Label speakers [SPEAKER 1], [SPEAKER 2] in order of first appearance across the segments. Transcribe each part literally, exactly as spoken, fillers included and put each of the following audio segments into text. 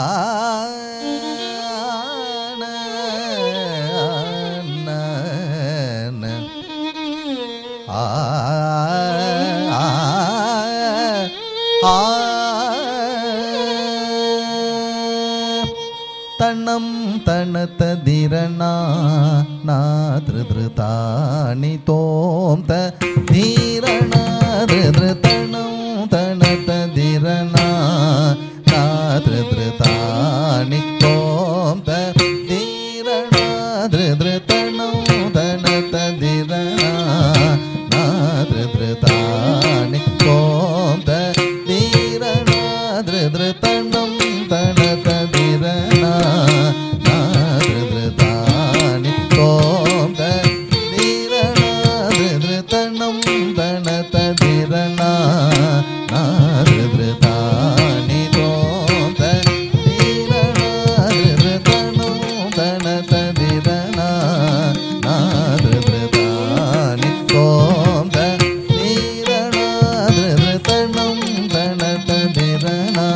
[SPEAKER 1] தனம் தனததிரணா நாத்ருதானி தோம் தீரணா திருதனம் தனததிரணா நாத்ருதானி தோம் தீரணா திருதனம் தனததிரணா நாத்ருதானி தோம் தீரணா திருதனம் தனததிரணா நாத்ருதானி தோம் தீரணா திருதனம் தனததிரணா நாத்ருதானி தோம் தீரணா திருதனம் தனததிரணா நாத்ருதானி தோம் தீரணா திருதனம் தனததிரணா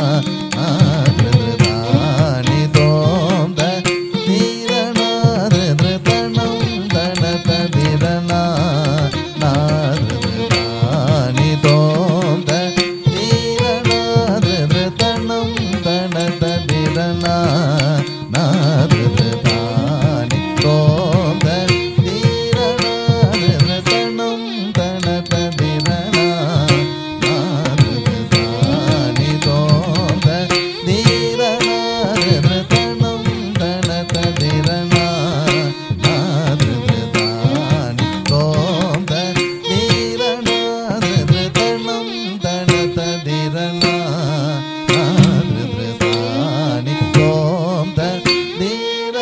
[SPEAKER 1] நாத்ருதானி தோம் தீரணா திருதனம் தனததிரணா நாத்ருதானி தோம் தீரணா திருதனம் தனததிரணா நாத்ருதானி தோம் தீரணா திருதனம் தனததிரணா நாத்ருதானி தோம் தீரணா திருதனம் தனததிரணா நாத்ருதானி தோம் தீரணா திருதனம் தனததிரணா நாத்ருதானி தோம் தீரணா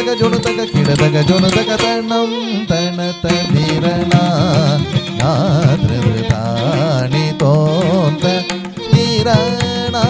[SPEAKER 1] தக ஜொனு தக கிட தக ஜொனு தக தனம் தன ததிரணா நாத்ருதானி தோந்த தீரணா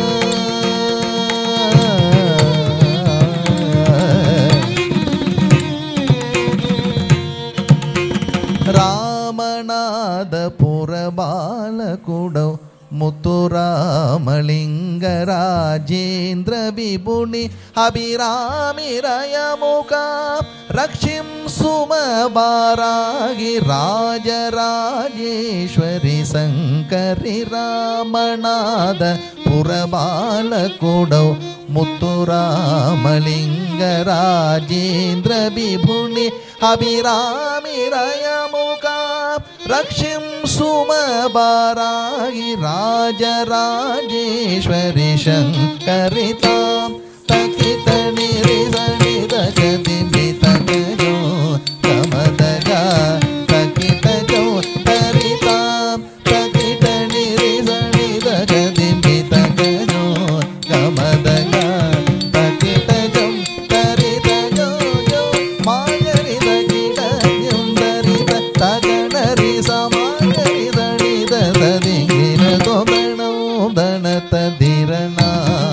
[SPEAKER 1] ராமநாதபுர பாலகுடோ முத்துராமலிங்க ராஜேந்திர விபுனி அபிராமிரயமுக ரக்ஷிம் சுமபாராகி ராஜராஜேஸ்வரி சங்கரி ராமநாத புரபாலகுடோ முத்துராமலிங்க ராஜேந்திர விபுனி அபிராமிரயமுக ரக்ஷிம் சுமபாராகி ராஜராஜேஸ்வரி சங்கரிதாம் தகித நிரிதனித கதிமிதகஜோ கமதகா தகிதஜோ தரிதாம் தகித நிரிதனித கதிமிதகஜோ கமதகா தகிதஜம் தரிதஜோ ஜோ மாகரித கிடஜம் தரித தகணரி சமாகரிதனித ததிங்கின தோதணோ தனத திரணா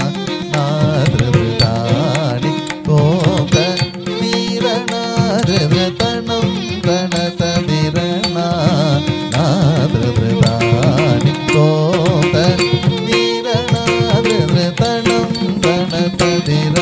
[SPEAKER 1] நாத்ருதானி தோத தீரணா ரிதனம் தனத திரணா நாத்ருதானி தோத தீரணா ரிதனம் தனத திரணா